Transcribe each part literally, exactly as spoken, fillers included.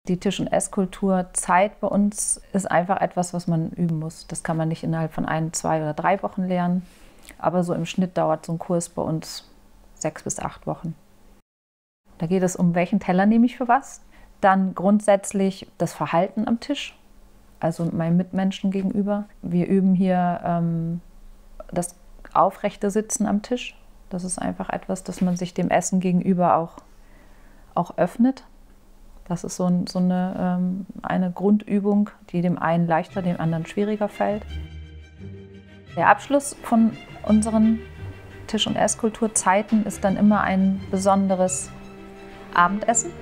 Die Tisch- und Esskultur-Zeit bei uns ist einfach etwas, was man üben muss. Das kann man nicht innerhalb von ein, zwei oder drei Wochen lernen. Aber so im Schnitt dauert so ein Kurs bei uns sechs bis acht Wochen. Da geht es um, welchen Teller nehme ich für was. Dann grundsätzlich das Verhalten am Tisch, also meinen Mitmenschen gegenüber. Wir üben hier ähm, das aufrechte Sitzen am Tisch. Das ist einfach etwas, dass man sich dem Essen gegenüber auch, auch öffnet. Das ist so, ein, so eine, ähm, eine Grundübung, die dem einen leichter, dem anderen schwieriger fällt. Der Abschluss von unseren Tisch- und Esskulturzeiten ist dann immer ein besonderes Abendessen.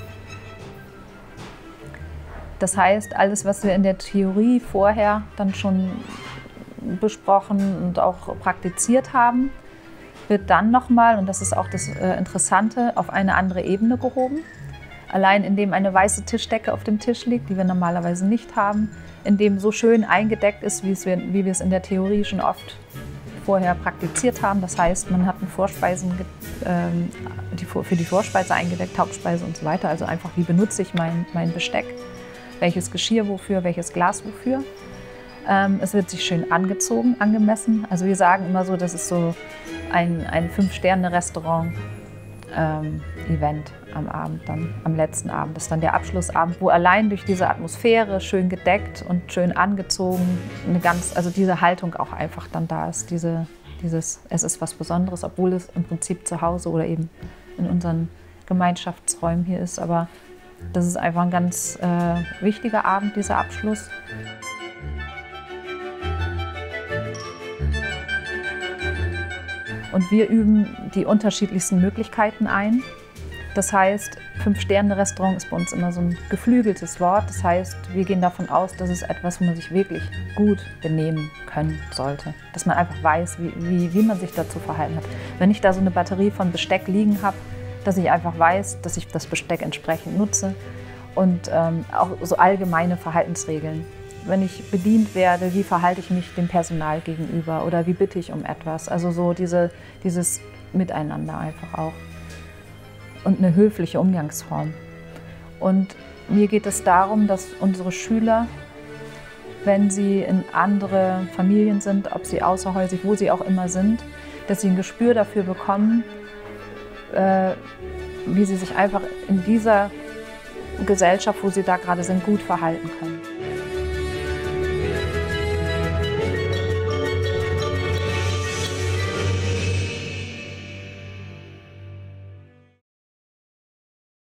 Das heißt, alles, was wir in der Theorie vorher dann schon besprochen und auch praktiziert haben, wird dann nochmal, und das ist auch das äh, Interessante, auf eine andere Ebene gehoben. Allein indem eine weiße Tischdecke auf dem Tisch liegt, die wir normalerweise nicht haben, indem so schön eingedeckt ist, wie, es wir, wie wir es in der Theorie schon oft vorher praktiziert haben. Das heißt, man hat einen Vorspeisen, ähm, die, für die Vorspeise eingedeckt, Hauptspeise und so weiter. Also einfach, wie benutze ich mein, mein Besteck, welches Geschirr wofür, welches Glas wofür. Ähm, es wird sich schön angezogen, angemessen. Also wir sagen immer so, das ist so ein, ein Fünf-Sterne-Restaurant-Event am Abend, dann am letzten Abend. Das ist dann der Abschlussabend, wo allein durch diese Atmosphäre, schön gedeckt und schön angezogen, eine ganz, also diese Haltung auch einfach dann da ist. Diese, dieses, es ist was Besonderes, obwohl es im Prinzip zu Hause oder eben in unseren Gemeinschaftsräumen hier ist. Aber das ist einfach ein ganz äh, wichtiger Abend, dieser Abschluss. Und wir üben die unterschiedlichsten Möglichkeiten ein. Das heißt, Fünf-Sterne-Restaurant ist bei uns immer so ein geflügeltes Wort. Das heißt, wir gehen davon aus, dass es etwas, wo man sich wirklich gut benehmen können sollte. Dass man einfach weiß, wie, wie, wie man sich dazu verhalten hat. Wenn ich da so eine Batterie von Besteck liegen habe, dass ich einfach weiß, dass ich das Besteck entsprechend nutze. Und ähm, auch so allgemeine Verhaltensregeln. Wenn ich bedient werde, wie verhalte ich mich dem Personal gegenüber oder wie bitte ich um etwas. Also so diese, dieses Miteinander einfach auch. Und eine höfliche Umgangsform. Und mir geht es darum, dass unsere Schüler, wenn sie in andere Familien sind, ob sie außerhäusig, wo sie auch immer sind, dass sie ein Gespür dafür bekommen, äh, wie sie sich einfach in dieser Gesellschaft, wo sie da gerade sind, gut verhalten können.